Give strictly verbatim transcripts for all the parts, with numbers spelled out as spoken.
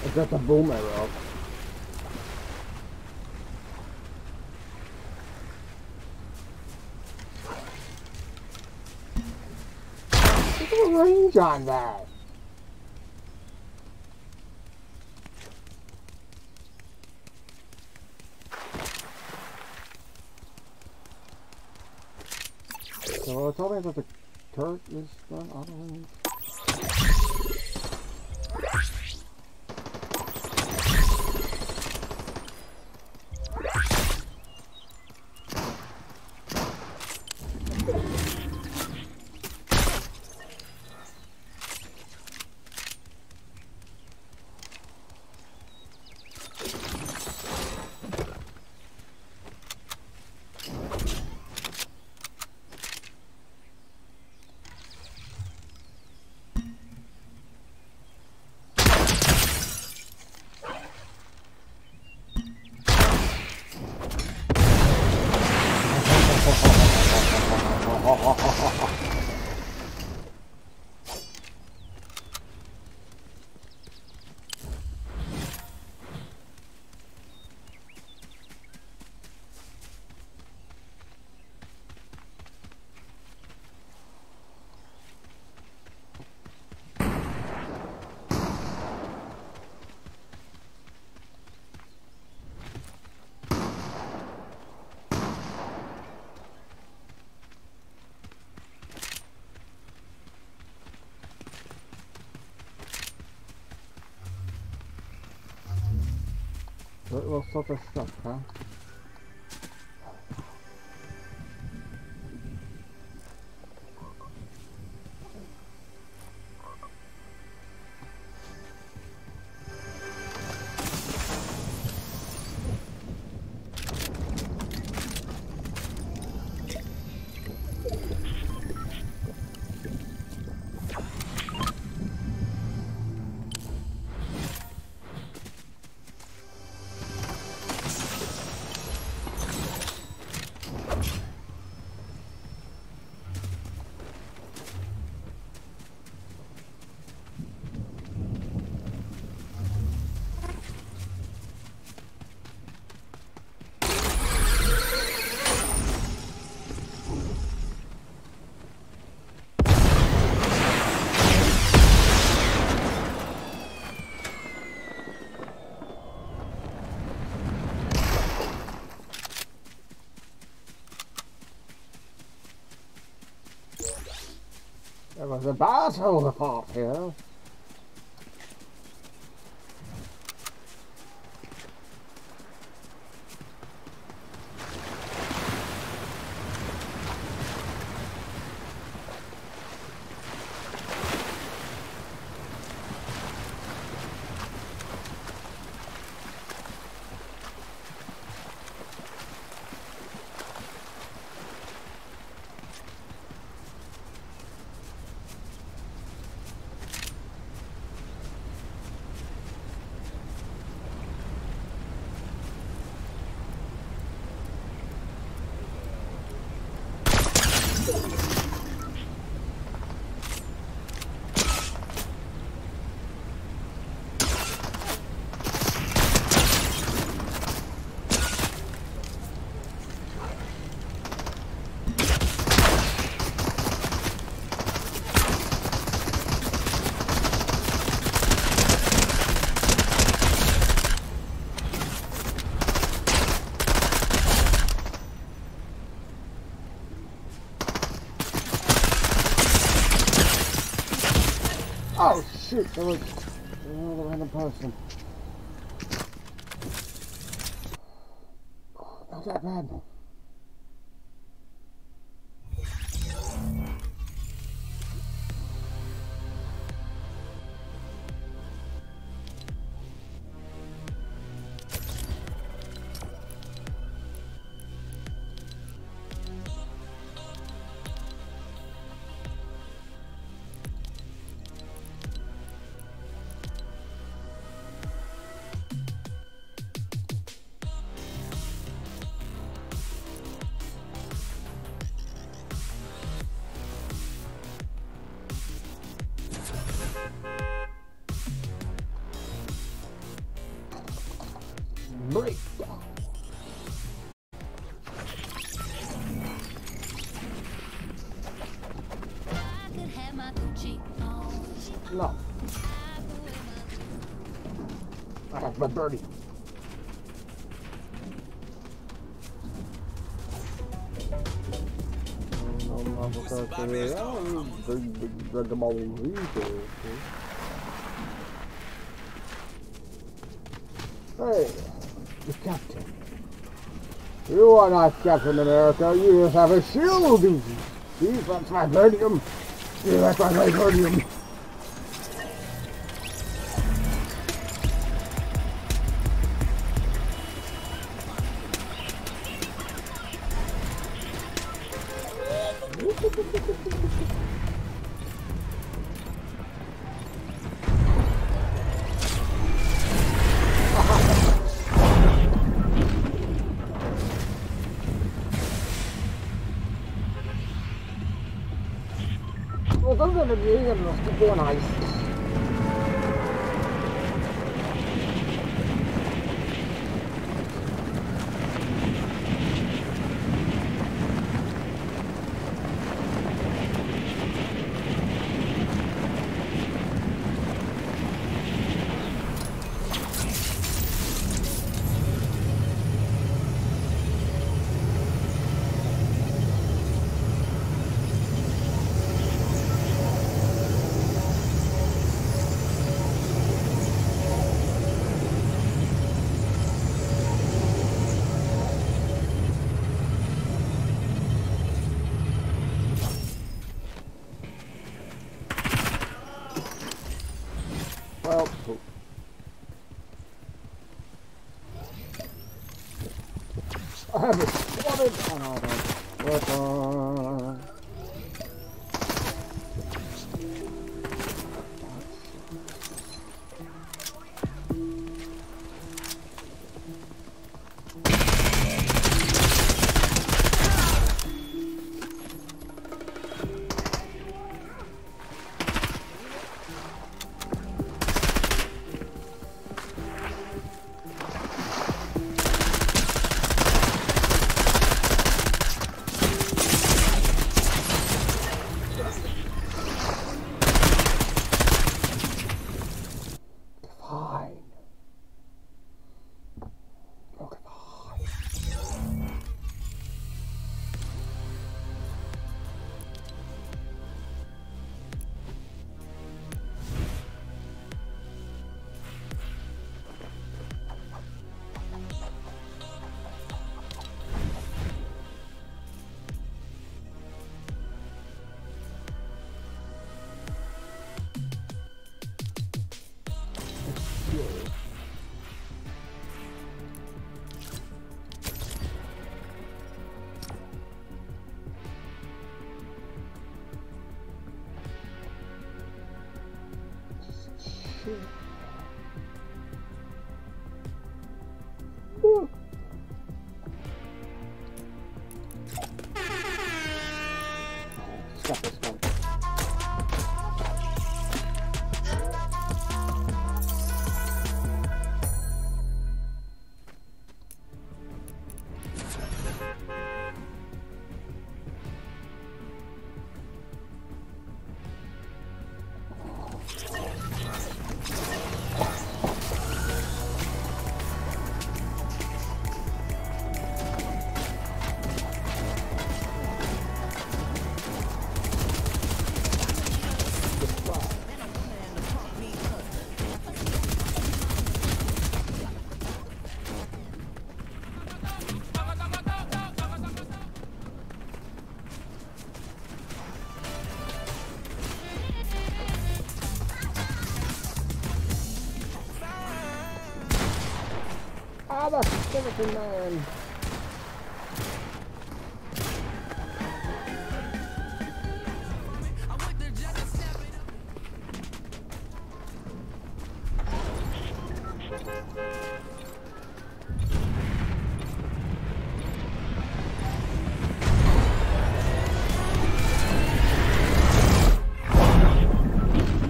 I got the boom arrow. Look at the range on that. So tell me that the turret is done out of range. What sort of stuff, huh? There was a battle fought here. Oh shoot, there was another random person. Oh, not that bad. Breakdown. No. I have my birdie. Hey, the captain. You are not Captain America. You just have a shield duty. See, that's my vibranium. See, that's my vibranium. Well, those are the games to go on ice. Well, I have it spotted. Oh no, no. Weapon. Fine. Okay, fine. Ooh. Stop this one. Ah, the skeleton man!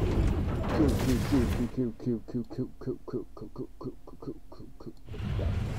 Q, Q, Q, Q, Q, Q, Q, Q, Q, Q, Q, Q, Q, Q, Q.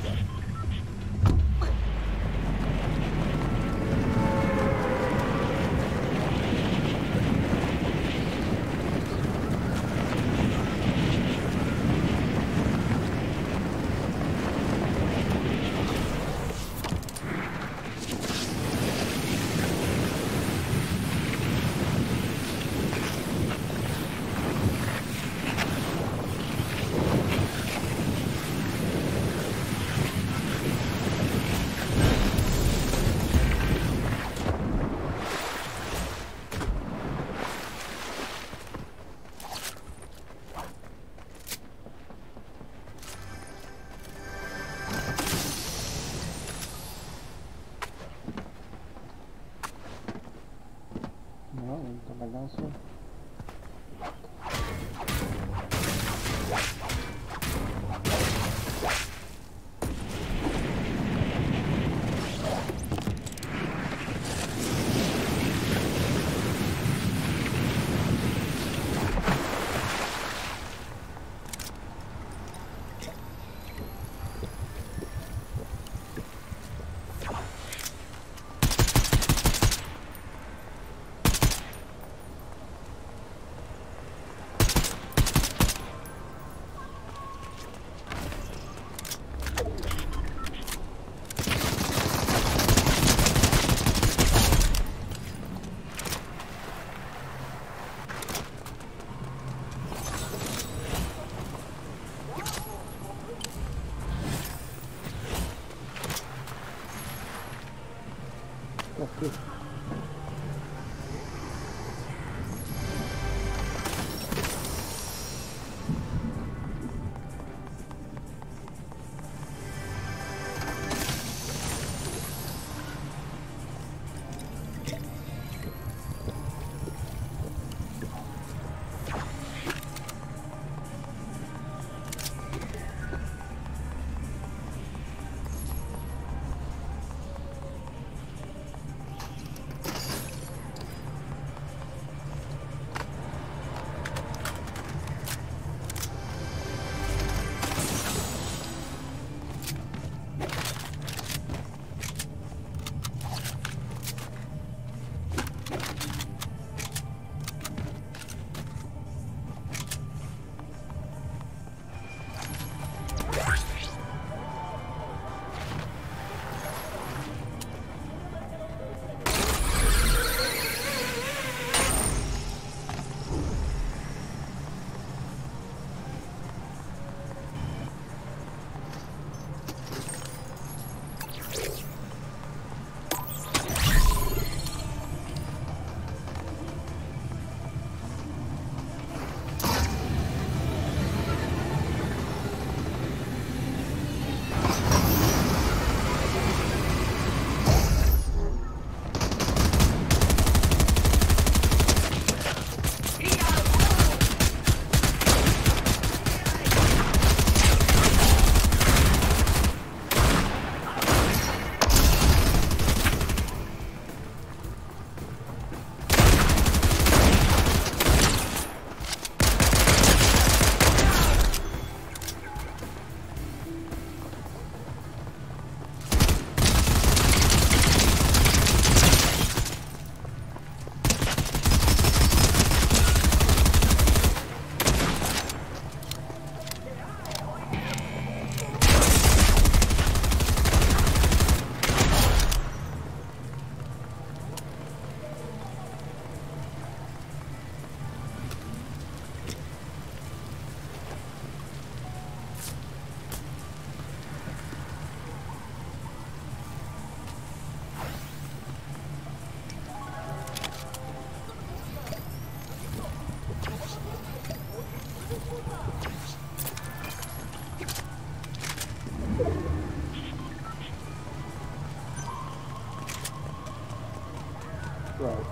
Okay. Right.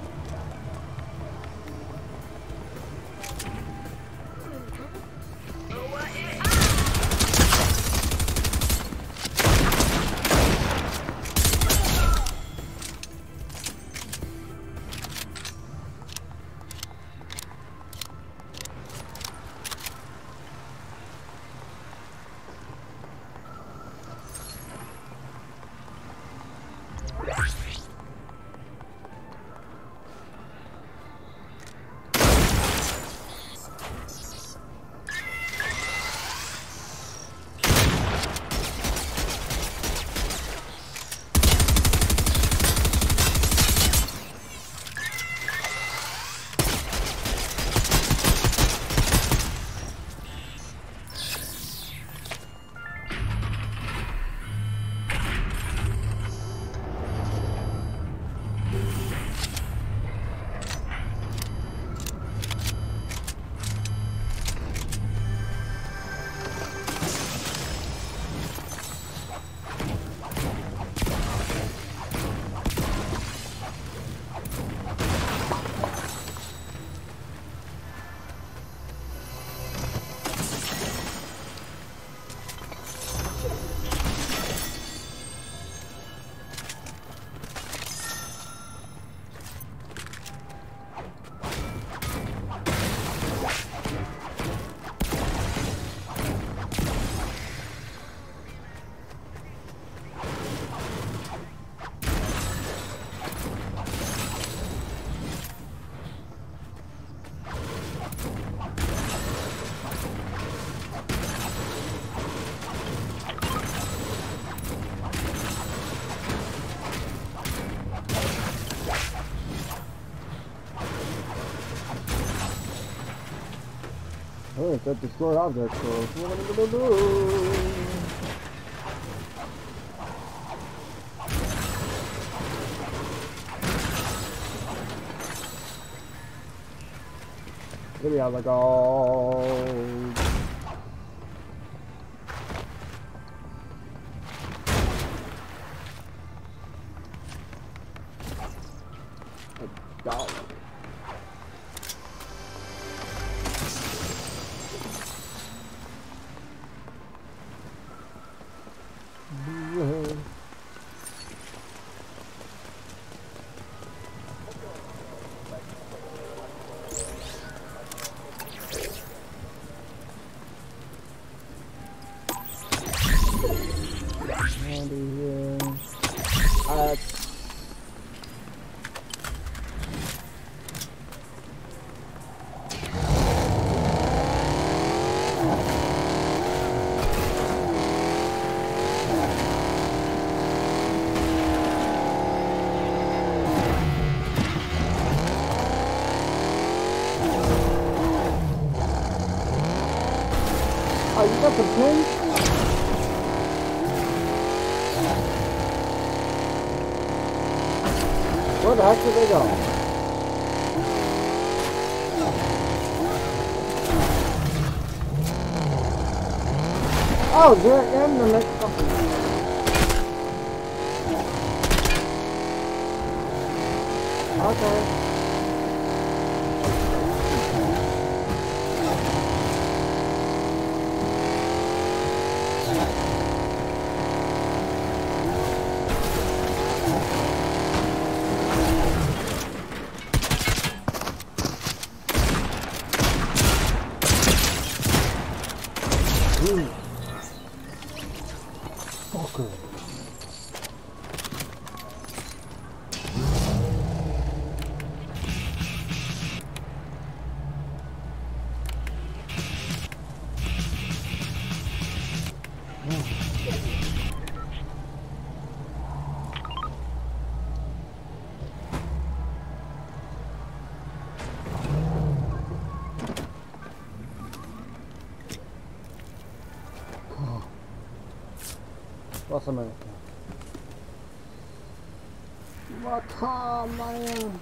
Oh, it's that destroyed object, so what am I gonna do? how the gold. A dollar. Oh, you got the pin? Where the heck did they go? Oh, they're in the next company. Okay. Fucker. What's the matter? What time, man?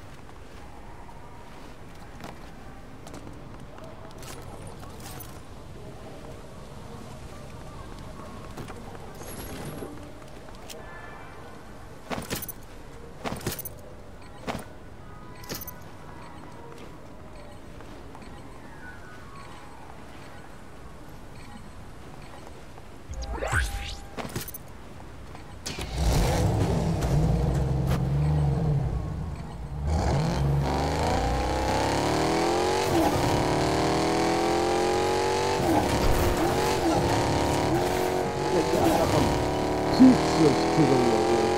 Teachers to the world.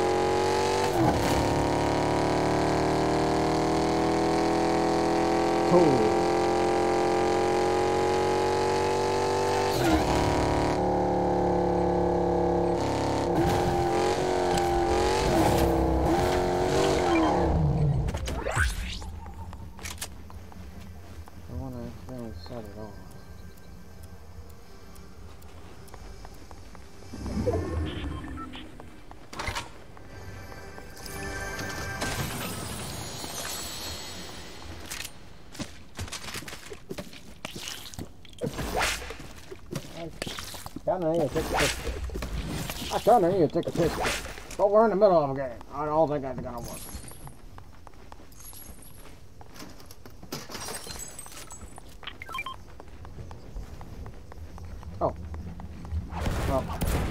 Totally. I want to accidentally set it off. I don't need to take a piss. I don't need to take a piss. But we're in the middle of a game. I don't think that's gonna work. Oh. Well.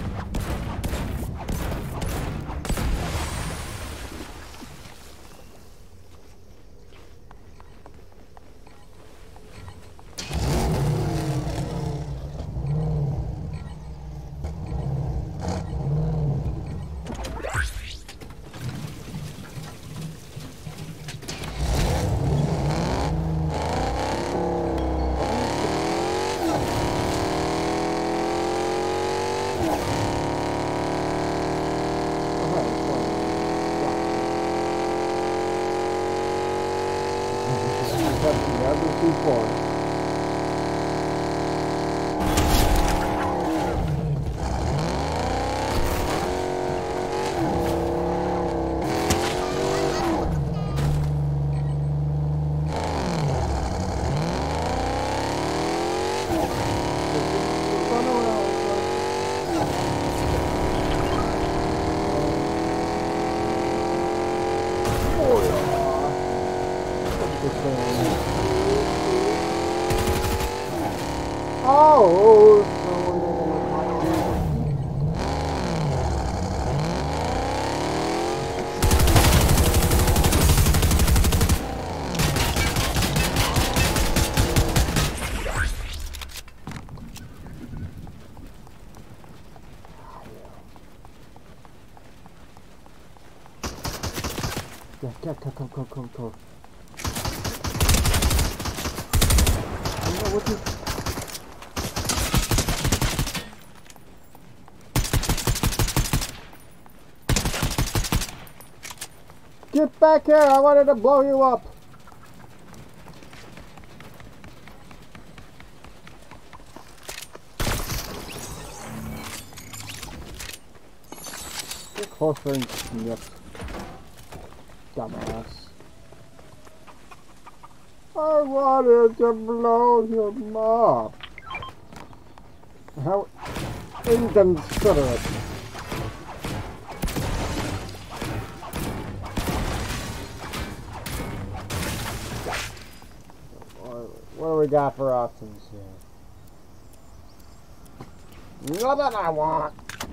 Never too far. Yeah, yeah, come, come, come, come, come. What is... Get back here! I wanted to blow you up! Get closer and sniff. Dumbass. I wanted to blow him up. How inconsiderate. What do we got for options here? Nothing I want.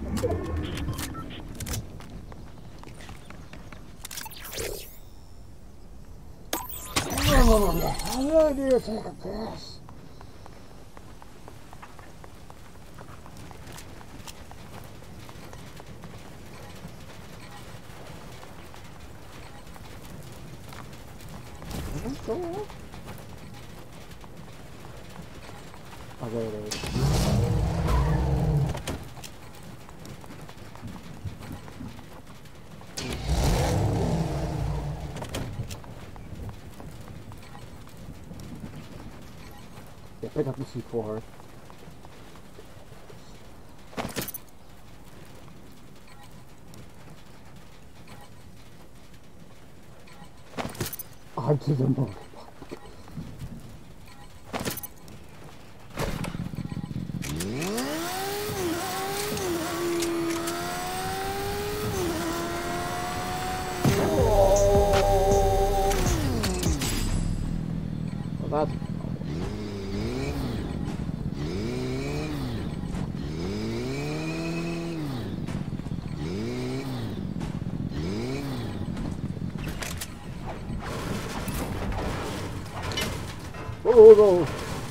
I really need to take a piss. Okay, there it is. Yeah, pick up the C four. Onto the motorbike. Well, that's... Oh no!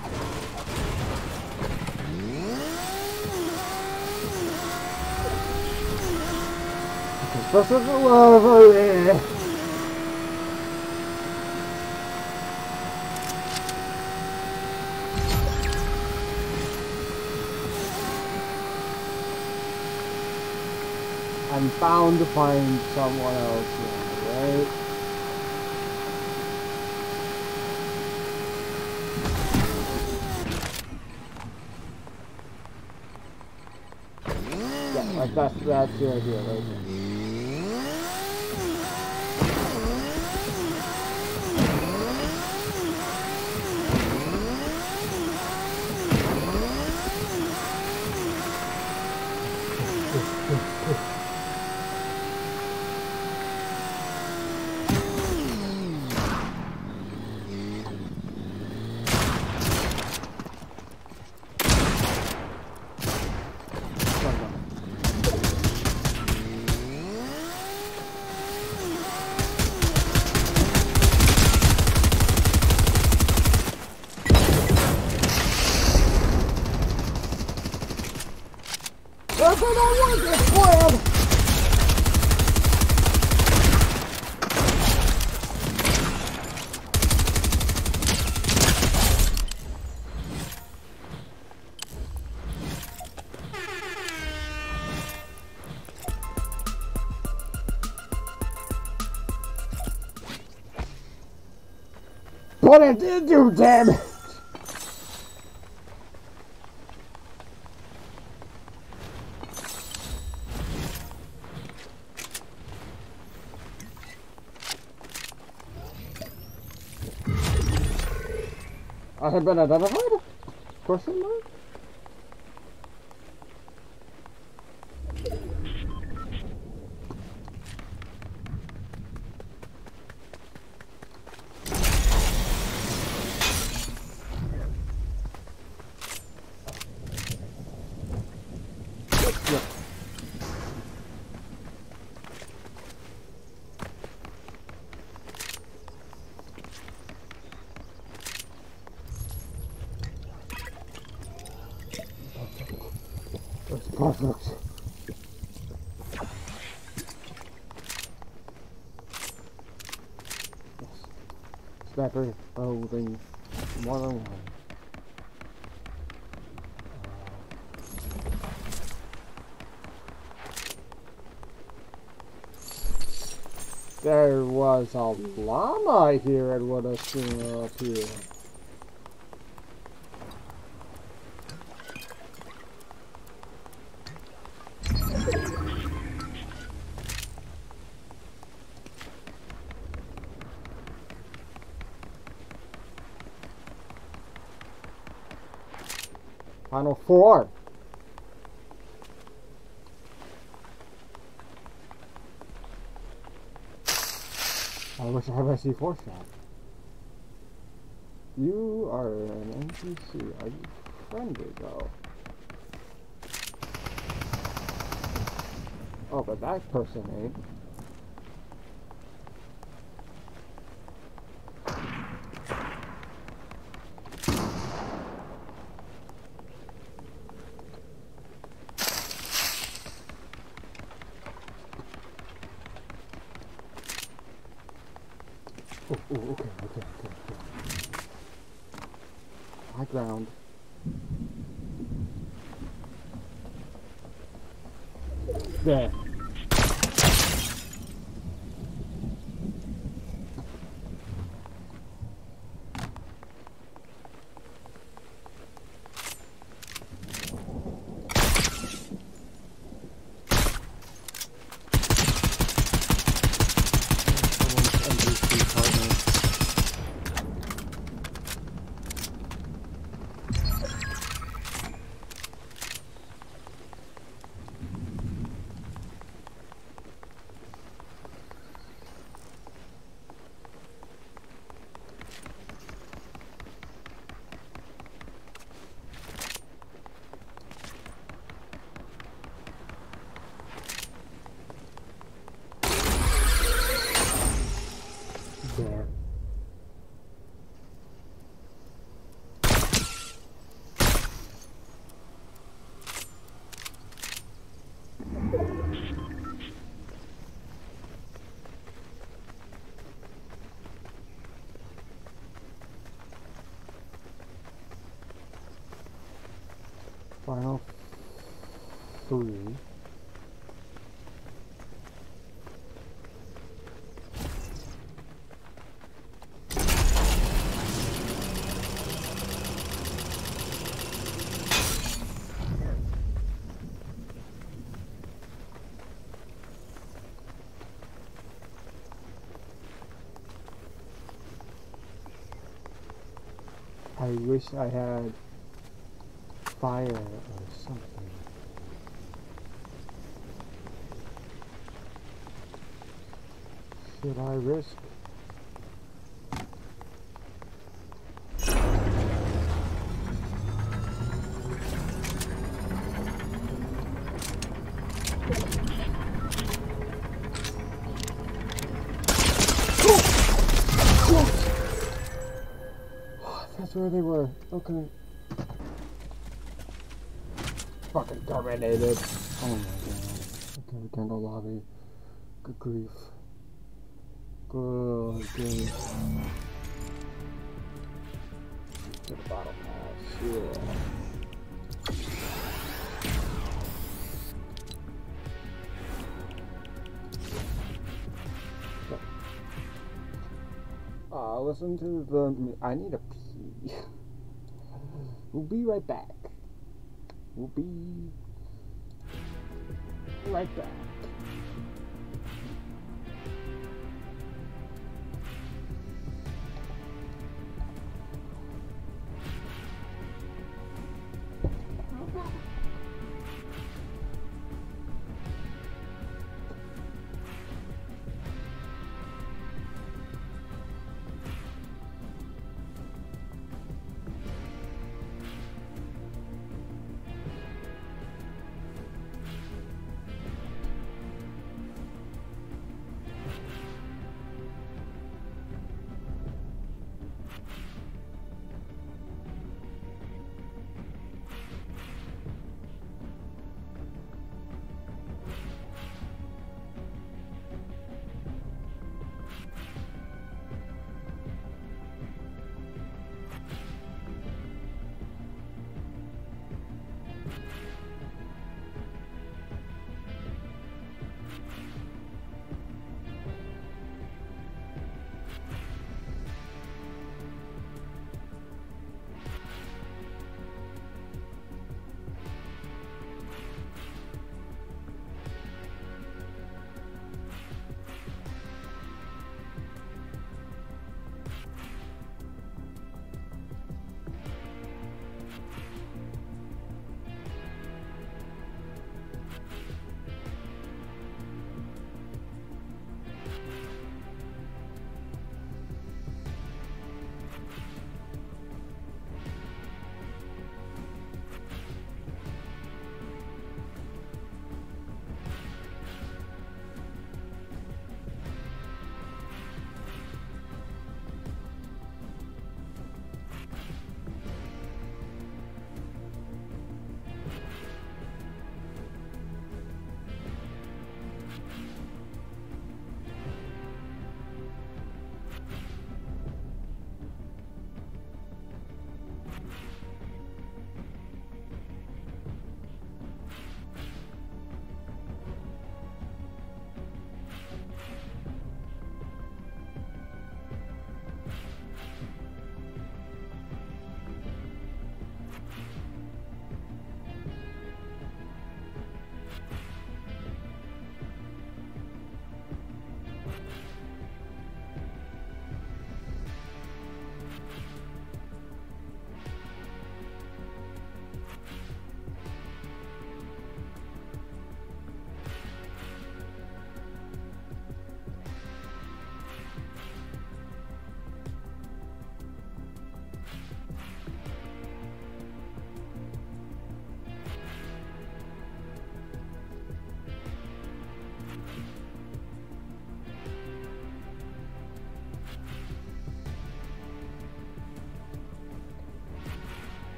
This is lovely! I'm bound to find someone else here, right? Yeah, like that's, that's the idea right there. That's what I want this plan! But it did do damage! I have been identified? Question mark? Yep. That's perfect. sniper holding more than one. There was a llama here and would have seen her up here. Final four. I wish I had my C four shot. You are an N P C. Are you friendly though? Oh, but that person ain't. Oh, oh, okay, okay, okay, okay. High ground. There. There. Final three. I wish I had fire or something. Should I risk? That's where they were. Okay. Fucking terminated. Oh my god. Okay, we can go lobby. Good grief. Good grief. To the bottom pass. Yeah. Uh, listen to the... I need a pee. We'll be right back. We'll be right back.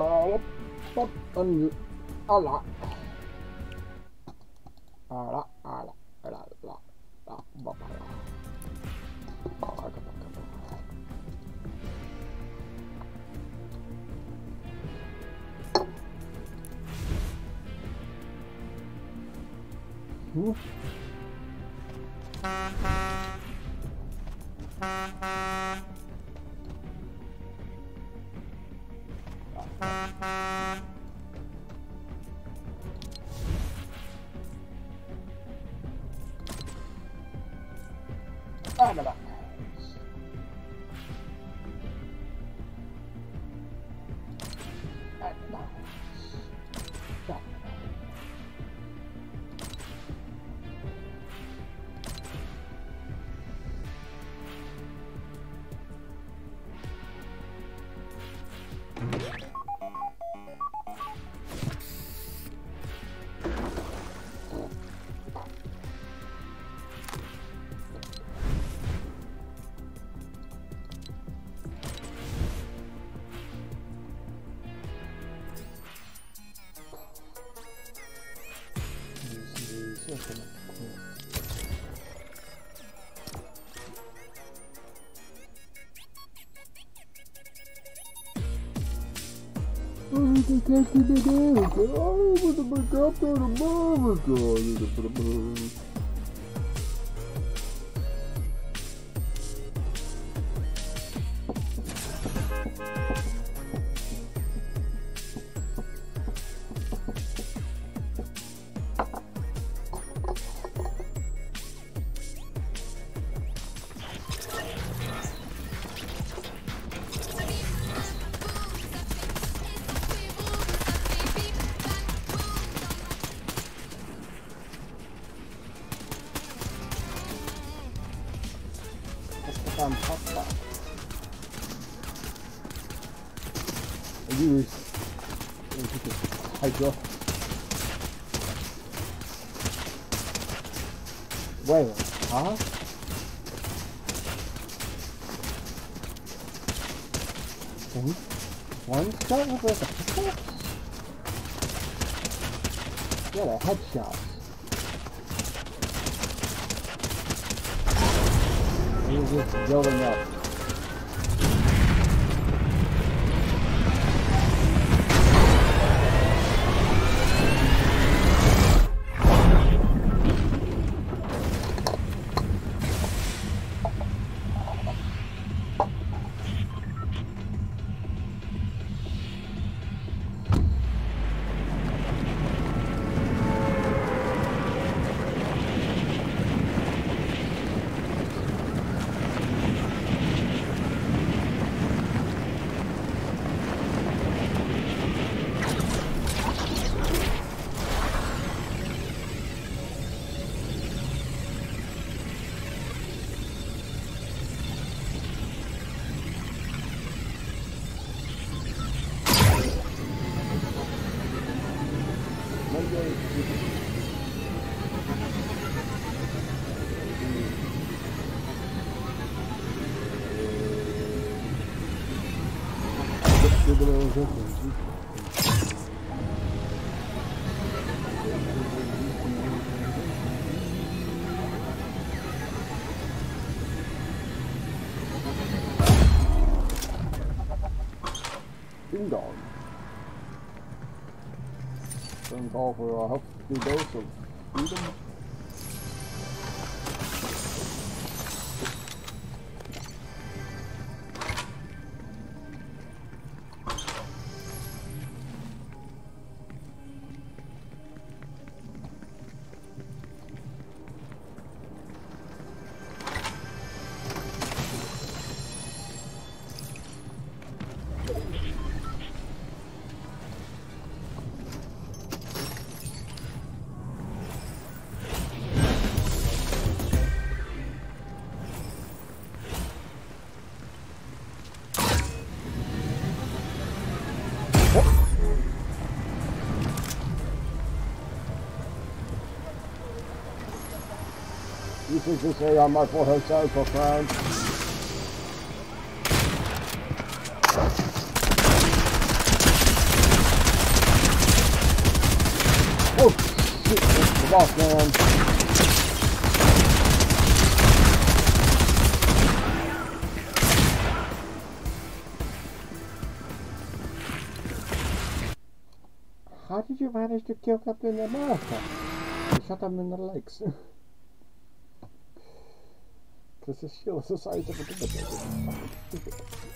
Hop, hop, en alla. Alla, alla, alla, alla, alla, alla. Hmm? Agala. On top that. I use Hydra. Wait, huh? One, one shot with like a pickaxe? Yeah, the headshots. He's just building up. Ding dong. Phone call for a healthy dose of freedom. You think this area on my forehead sounds for crime? Oh shit, that's the boss man. How did you manage to kill Captain America? You shot him in the legs. Because his shield is the size of a bullet. Stupid.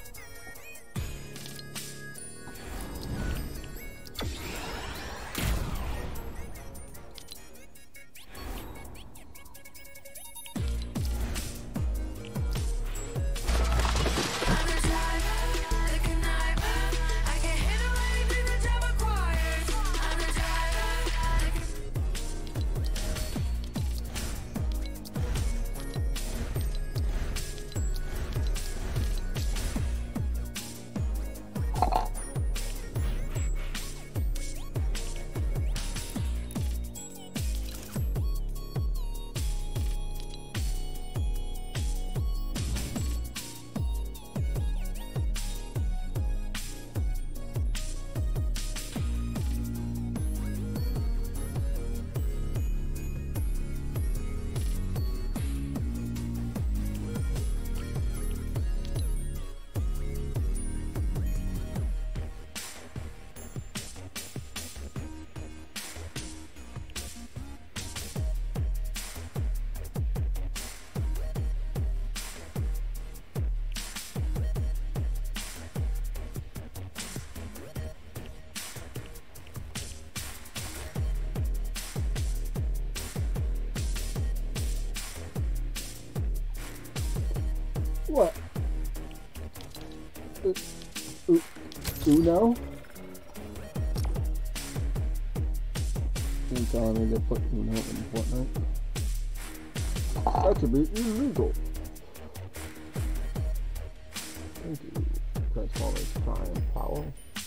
What? Uh, uh, Uno? You're telling me they put Uno in Fortnite? That should be illegal. Thank you, Transformers Prime Power.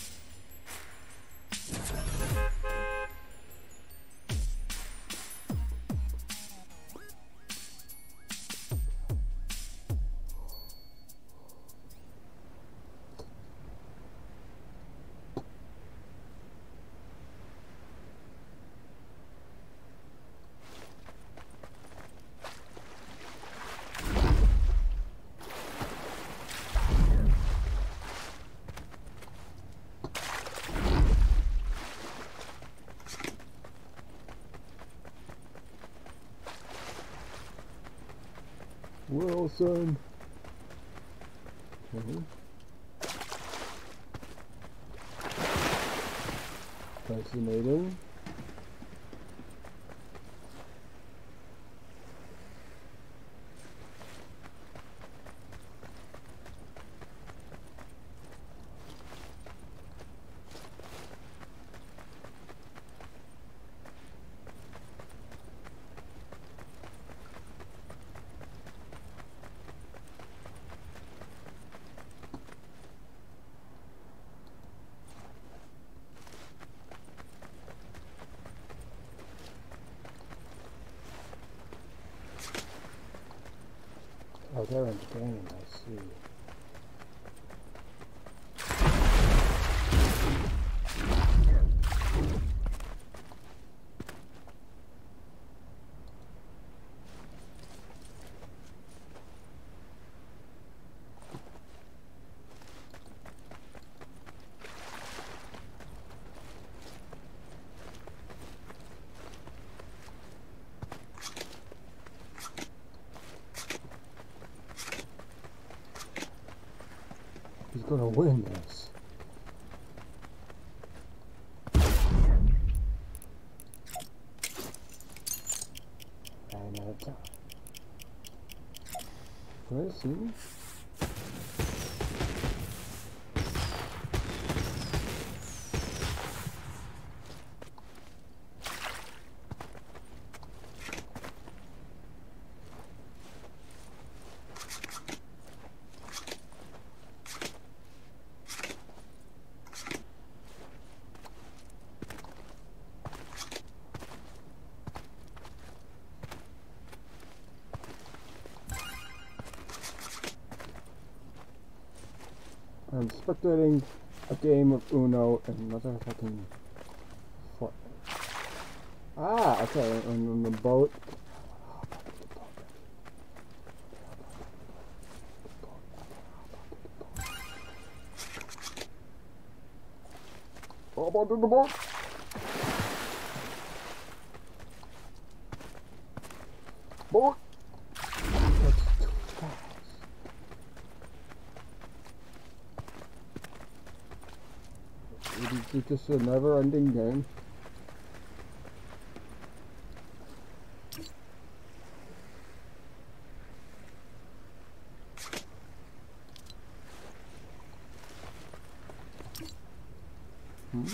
Wilson. Mm-hmm. Fascinating. Oh, they're entertaining, I see. He's gonna win this. And out of time. Listen. I'm spectating a game of Uno and another fucking Fortnite. Okay, and then the boat. How about in the boat? Boat. That's too fast. It is just a never-ending game. Hmm?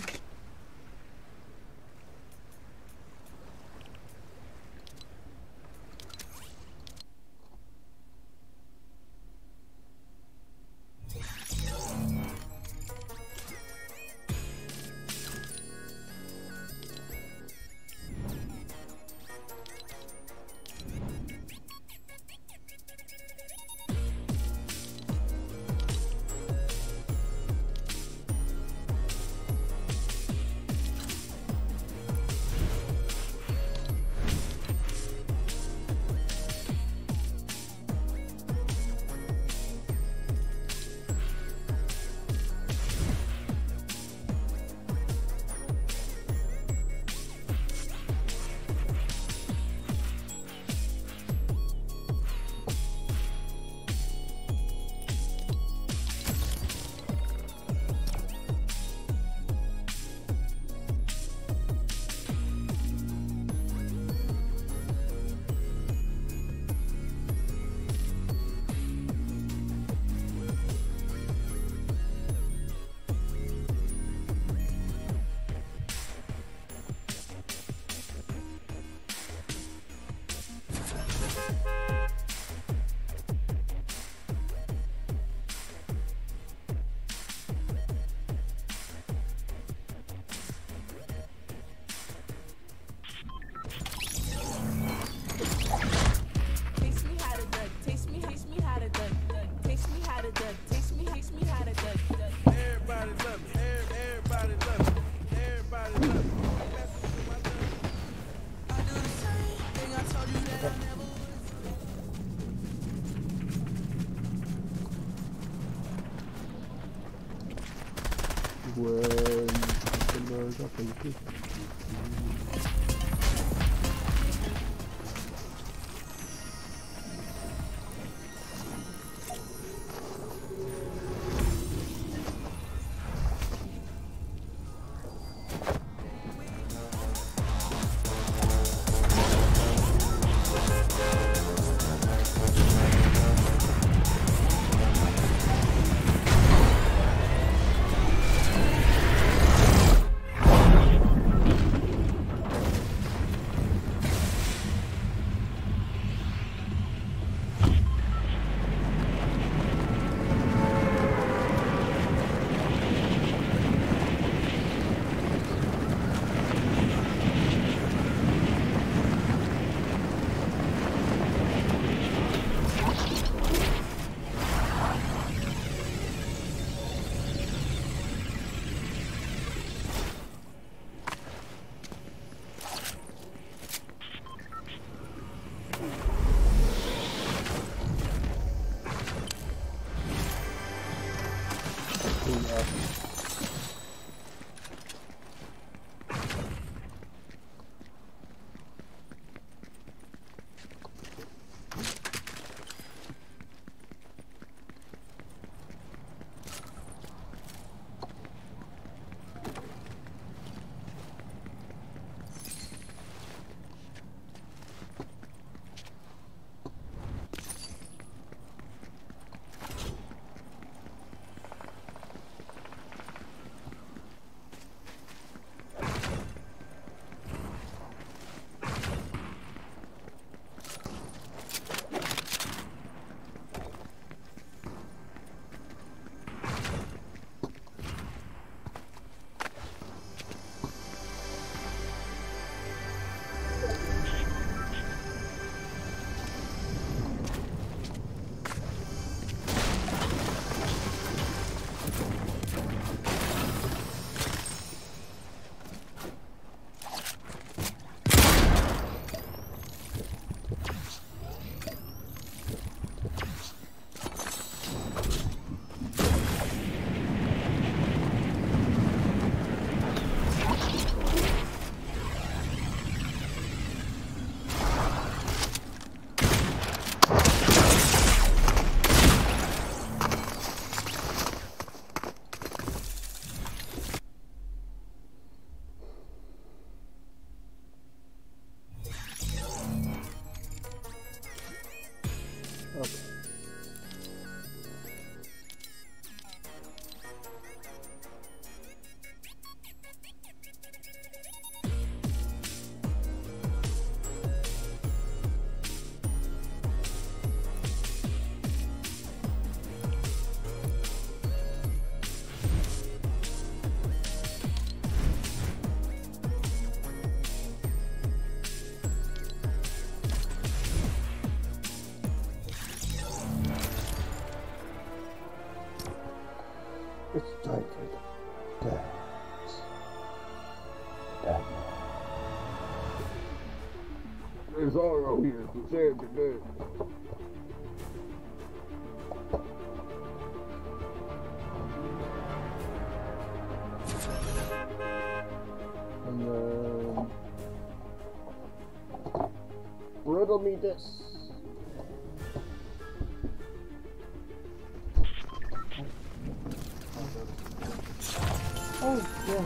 When the up in the It's time for the dance. Batman. There's Zorro here to save the day. And then riddle me this. Oh, yeah.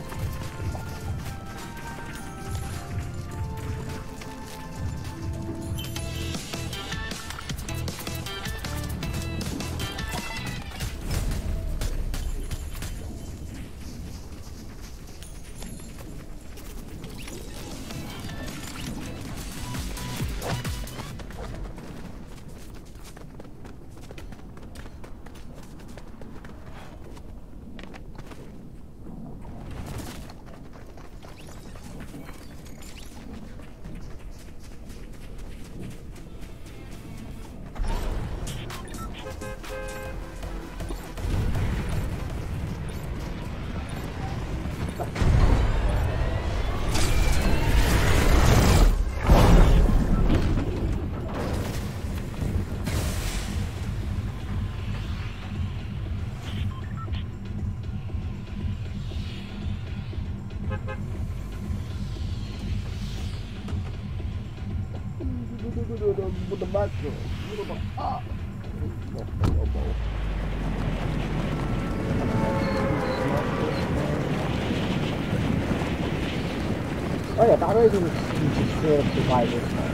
With the back door. Ah! No, no, no, no. Oh yeah, that was just straight up survival.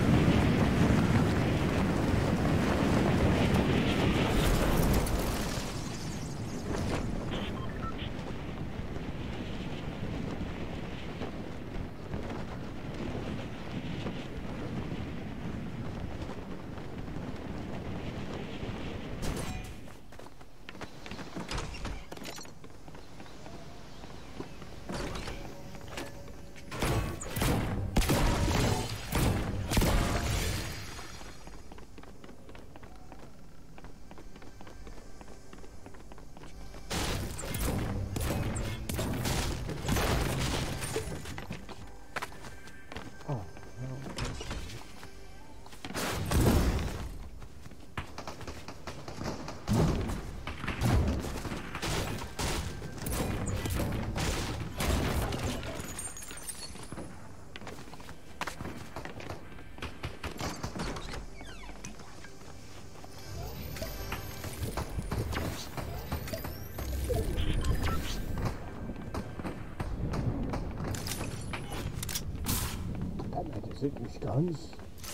These guns.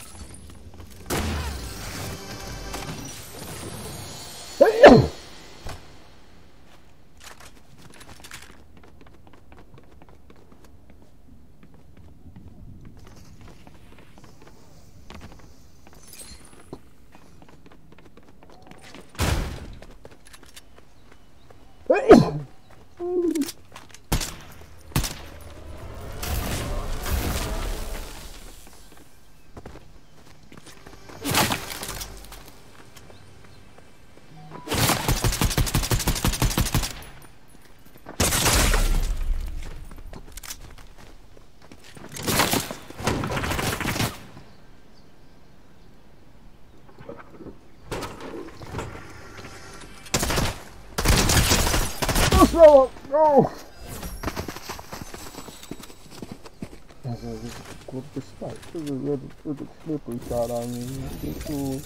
Throw up! No! That's a good respect. This is a really, really slippery shot on me. It's cool.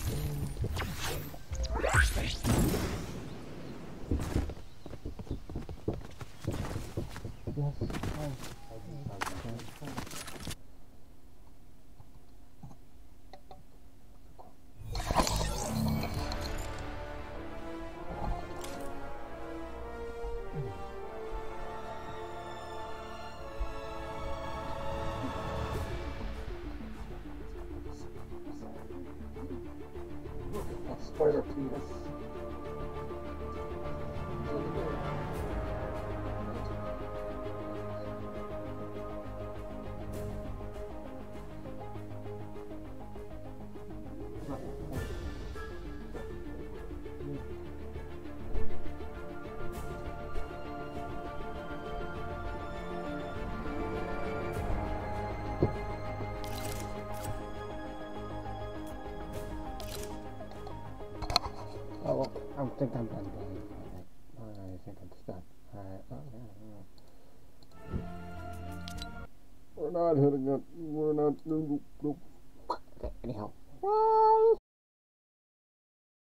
Spider penis. think I'm done playing. I think I'm just done. Alright. We're not hitting it. We're not. Okay, anyhow. Bye!